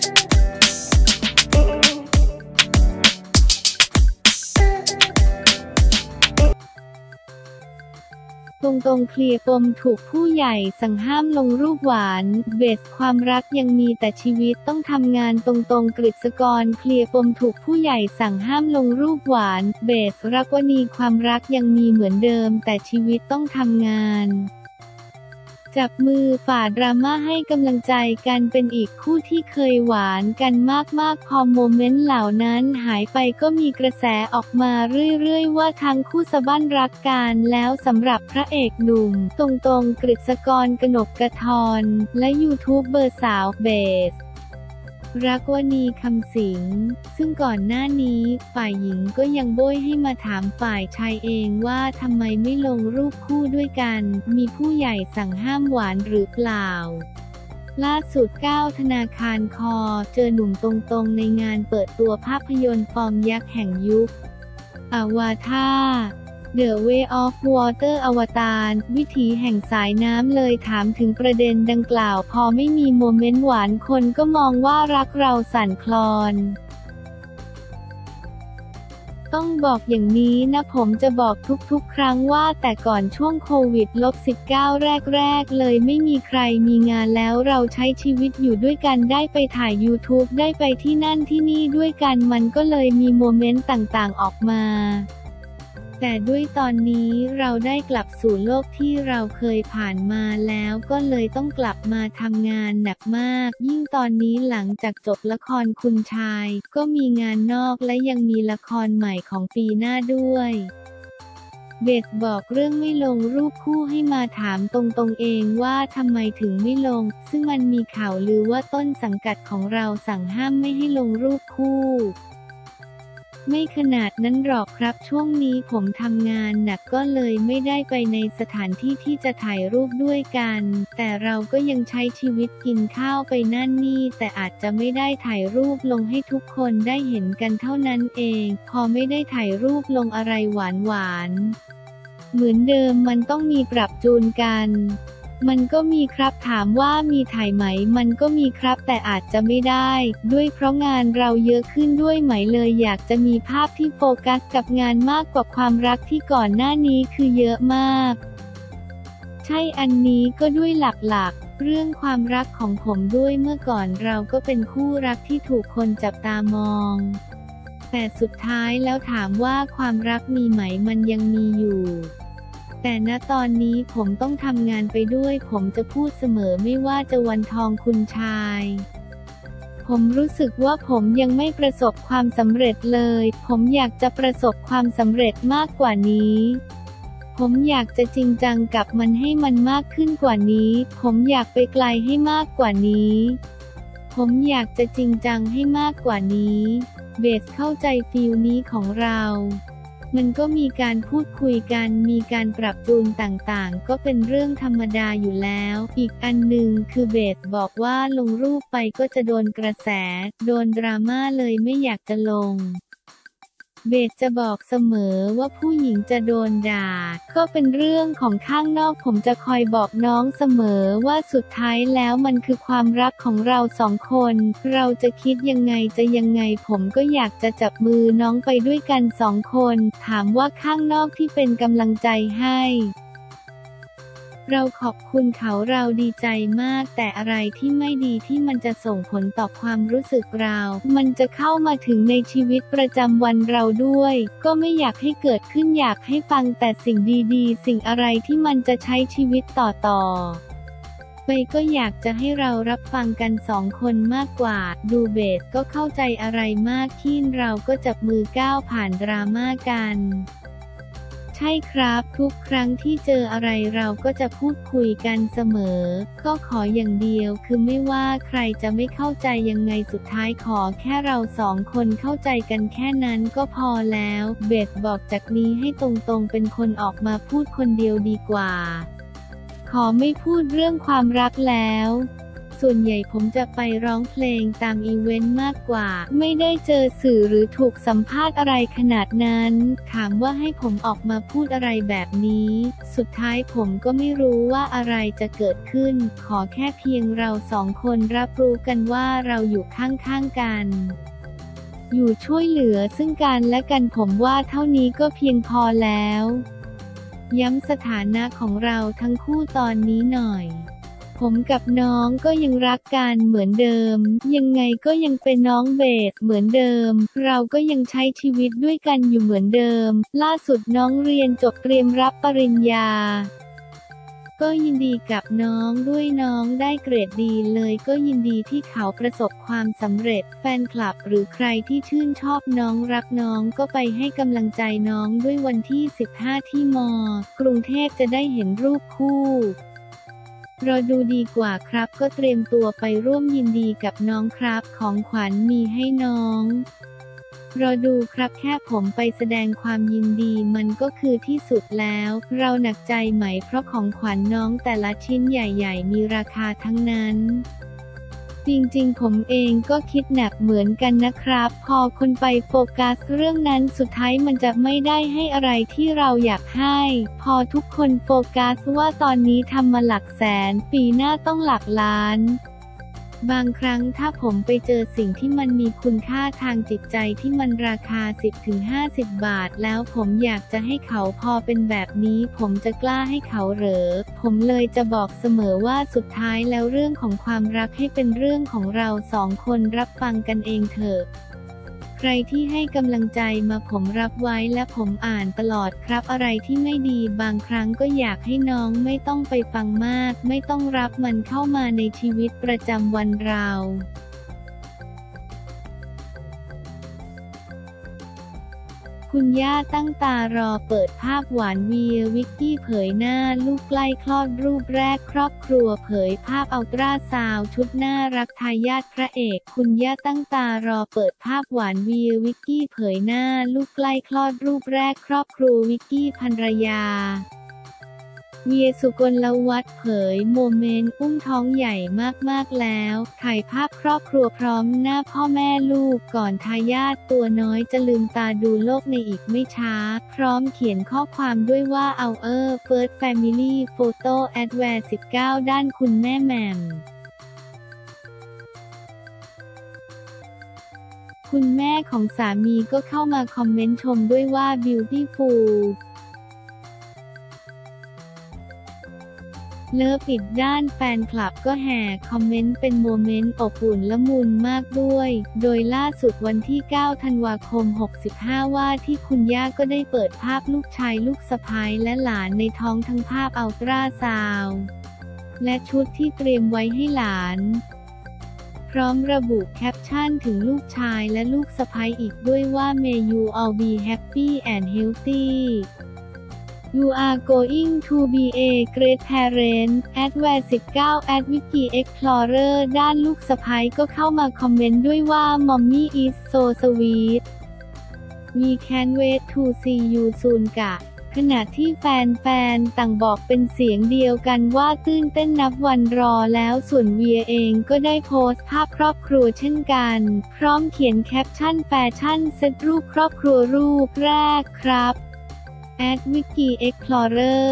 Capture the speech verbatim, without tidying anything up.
ตรงๆเคลียร์ปมถูกผู้ใหญ่สั่งห้ามลงรูปหวานเบสความรักยังมีแต่ชีวิตต้องทำงานตรงๆกฤษกรเคลียร์ปมถูกผู้ใหญ่สั่งห้ามลงรูปหวานเบสรักวนีความรักยังมีเหมือนเดิมแต่ชีวิตต้องทำงานจับมือฝ่าดราม่าให้กำลังใจกันเป็นอีกคู่ที่เคยหวานกันมากๆพอโมเมนต์เหล่านั้นหายไปก็มีกระแสออกมาเรื่อยๆว่าทั้งคู่สะบั้นรักกันแล้วสำหรับพระเอกหนุ่มตรงๆกฤษกร กนกกทรและยูทูบเบอร์สาวเบสรักวนีคำสิงซึ่งก่อนหน้านี้ฝ่ายหญิงก็ยังโบยให้มาถามฝ่ายชายเองว่าทำไมไม่ลงรูปคู่ด้วยกันมีผู้ใหญ่สั่งห้ามหวานหรือเปล่าล่าสุดก้าวธนาคารคอเจอหนุ่มตรงๆในงานเปิดตัวภาพยนตร์ฟอร์มยักษ์แห่งยุคอวตาร The Way of Water อวตารวิถีแห่งสายน้ำเลยถามถึงประเด็นดังกล่าวพอไม่มีโมเมนต์หวานคนก็มองว่ารักเราสั่นคลอนต้องบอกอย่างนี้นะผมจะบอกทุกๆครั้งว่าแต่ก่อนช่วงโควิด สิบเก้า แรกๆเลยไม่มีใครมีงานแล้วเราใช้ชีวิตอยู่ด้วยกันได้ไปถ่าย YouTube ได้ไปที่นั่นที่นี่ด้วยกันมันก็เลยมีโมเมนต์ต่างๆออกมาแต่ด้วยตอนนี้เราได้กลับสู่โลกที่เราเคยผ่านมาแล้วก็เลยต้องกลับมาทำงานหนักมากยิ่งตอนนี้หลังจากจบละครคุณชายก็มีงานนอกและยังมีละครใหม่ของปีหน้าด้วยเบสบอกเรื่องไม่ลงรูปคู่ให้มาถามตรงๆเองว่าทำไมถึงไม่ลงซึ่งมันมีข่าวลือว่าต้นสังกัดของเราสั่งห้ามไม่ให้ลงรูปคู่ไม่ขนาดนั้นหรอกครับช่วงนี้ผมทำงานหนักก็เลยไม่ได้ไปในสถานที่ที่จะถ่ายรูปด้วยกันแต่เราก็ยังใช้ชีวิตกินข้าวไปนั่นนี่แต่อาจจะไม่ได้ถ่ายรูปลงให้ทุกคนได้เห็นกันเท่านั้นเองพอไม่ได้ถ่ายรูปลงอะไรหวานๆเหมือนเดิมมันต้องมีปรับจูนกันมันก็มีครับถามว่ามีถ่ายไหมมันก็มีครับแต่อาจจะไม่ได้ด้วยเพราะงานเราเยอะขึ้นด้วยไหมเลยอยากจะมีภาพที่โฟกัสกับงานมากกว่าความรักที่ก่อนหน้านี้คือเยอะมากใช่อันนี้ก็ด้วยหลักๆเรื่องความรักของผมด้วยเมื่อก่อนเราก็เป็นคู่รักที่ถูกคนจับตามองแต่สุดท้ายแล้วถามว่าความรักมีไหมมันยังมีอยู่แต่ณตอนนี้ผมต้องทำงานไปด้วยผมจะพูดเสมอไม่ว่าจะวันทองคุณชายผมรู้สึกว่าผมยังไม่ประสบความสำเร็จเลยผมอยากจะประสบความสำเร็จมากกว่านี้ผมอยากจะจริงจังกับมันให้มันมากขึ้นกว่านี้ผมอยากไปไกลให้มากกว่านี้ผมอยากจะจริงจังให้มากกว่านี้เบสเข้าใจฟีลนี้ของเรามันก็มีการพูดคุยกันมีการปรับจูนต่างๆก็เป็นเรื่องธรรมดาอยู่แล้วอีกอันหนึ่งคือเบสบอกว่าลงรูปไปก็จะโดนกระแสโดนดราม่าเลยไม่อยากจะลงเบสจะบอกเสมอว่าผู้หญิงจะโดนด่าก็เป็นเรื่องของข้างนอกผมจะคอยบอกน้องเสมอว่าสุดท้ายแล้วมันคือความรักของเราสองคนเราจะคิดยังไงจะยังไงผมก็อยากจะจับมือน้องไปด้วยกันสองคนถามว่าข้างนอกที่เป็นกำลังใจให้เราขอบคุณเขาเราดีใจมากแต่อะไรที่ไม่ดีที่มันจะส่งผลต่อความรู้สึกเรามันจะเข้ามาถึงในชีวิตประจำวันเราด้วยก็ไม่อยากให้เกิดขึ้นอยากให้ฟังแต่สิ่งดีๆสิ่งอะไรที่มันจะใช้ชีวิตต่อๆไปก็อยากจะให้เรารับฟังกันสองคนมากกว่าดูเบสก็เข้าใจอะไรมากขึ้นเราก็จับมือก้าวผ่านดราม่ากันใช่ครับทุกครั้งที่เจออะไรเราก็จะพูดคุยกันเสมอก็ขออย่างเดียวคือไม่ว่าใครจะไม่เข้าใจยังไงสุดท้ายขอแค่เราสองคนเข้าใจกันแค่นั้นก็พอแล้วเบสบอกจากนี้ให้ตรงๆเป็นคนออกมาพูดคนเดียวดีกว่าขอไม่พูดเรื่องความรักแล้วสส่วนใหญ่ผมจะไปร้องเพลงตามอีเวนต์มากกว่าไม่ได้เจอสื่อหรือถูกสัมภาษณ์อะไรขนาดนั้นถามว่าให้ผมออกมาพูดอะไรแบบนี้สุดท้ายผมก็ไม่รู้ว่าอะไรจะเกิดขึ้นขอแค่เพียงเราสองคนรับรู้กันว่าเราอยู่ข้างๆกันอยู่ช่วยเหลือซึ่งกันและกันผมว่าเท่านี้ก็เพียงพอแล้วย้ำสถานะของเราทั้งคู่ตอนนี้หน่อยผมกับน้องก็ยังรักกันเหมือนเดิมยังไงก็ยังเป็นน้องเบสเหมือนเดิมเราก็ยังใช้ชีวิตด้วยกันอยู่เหมือนเดิมล่าสุดน้องเรียนจบเตรียมรับปริญญาก็ยินดีกับน้องด้วยน้องได้เกรดดีเลยก็ยินดีที่เขาประสบความสำเร็จแฟนคลับหรือใครที่ชื่นชอบน้องรักน้องก็ไปให้กำลังใจน้องด้วยวันที่สิบห้าที่ม.กรุงเทพจะได้เห็นรูปคู่รอดูดีกว่าครับก็เตรียมตัวไปร่วมยินดีกับน้องครับของขวัญมีให้น้องรอดูครับแค่ผมไปแสดงความยินดีมันก็คือที่สุดแล้วเราหนักใจไหมเพราะของขวัญน้องแต่ละชิ้นใหญ่ๆมีราคาทั้งนั้นจริงๆผมเองก็คิดหนักเหมือนกันนะครับพอคนไปโฟกัสเรื่องนั้นสุดท้ายมันจะไม่ได้ให้อะไรที่เราอยากให้พอทุกคนโฟกัสว่าตอนนี้ทำมาหลักแสนปีหน้าต้องหลักล้านบางครั้งถ้าผมไปเจอสิ่งที่มันมีคุณค่าทางจิตใจที่มันราคา สิบถึงห้าสิบ บาทแล้วผมอยากจะให้เขาพอเป็นแบบนี้ผมจะกล้าให้เขาเหรอผมเลยจะบอกเสมอว่าสุดท้ายแล้วเรื่องของความรักให้เป็นเรื่องของเราสองคนรับฟังกันเองเถอะใครที่ให้กำลังใจมาผมรับไว้และผมอ่านตลอดครับอะไรที่ไม่ดีบางครั้งก็อยากให้น้องไม่ต้องไปฟังมากไม่ต้องรับมันเข้ามาในชีวิตประจำวันเราคุณย่าตั้งตารอเปิดภาพหวานเวียวิกกี้เผยหน้าลูกใกล้คลอดรูปแรกครอบครัวเผยภาพอัลตราซาวด์ชุดน่ารักทายาทพระเอกคุณย่าตั้งตารอเปิดภาพหวานเวียวิกกี้เผยหน้าลูกใกล้คลอดรูปแรกครอบครัววิกกี้ภรรยาเวียสุกลวัฒน์เผยโมเมนต์อุ้มท้องใหญ่มากๆแล้วถ่ายภาพครอบครัวพร้อมหน้าพ่อแม่ลูกก่อนทายาทตัวน้อยจะลืมตาดูโลกในอีกไม่ช้าพร้อมเขียนข้อความด้วยว่า Our First Family Photo Adware สิบเก้า ด้านคุณแม่แหม่มคุณแม่ของสามีก็เข้ามาคอมเมนต์ชมด้วยว่า Beautifulเลิฟอีกด้านแฟนคลับก็แห่คอมเมนต์เป็นโมเมนต์อบอุ่นละมุนมากด้วยโดยล่าสุดวันที่เก้าธันวาคมหกสิบห้าว่าที่คุณย่าก็ได้เปิดภาพลูกชายลูกสะใภ้และหลานในท้องทั้งภาพอัลตราซาวด์และชุดที่เตรียมไว้ให้หลานพร้อมระบุแคปชั่นถึงลูกชายและลูกสะใภ้อีกด้วยว่า May you all be happy and healthy You are going to be a great parent Adware สิบเก้า at Wiki Explorer ด้านลูกสะใภ้ก็เข้ามาคอมเมนต์ด้วยว่า Mommy is so sweet We can't wait to see you soon กะขณะที่แฟนๆต่างบอกเป็นเสียงเดียวกันว่าตื่นเต้นนับวันรอแล้วส่วนเวียเองก็ได้โพสต์ภาพครอบครัวเช่นกันพร้อมเขียนแคปชั่นแฟชั่นเซตรูปครอบครัวรูปแรกครับat Wiki Explorer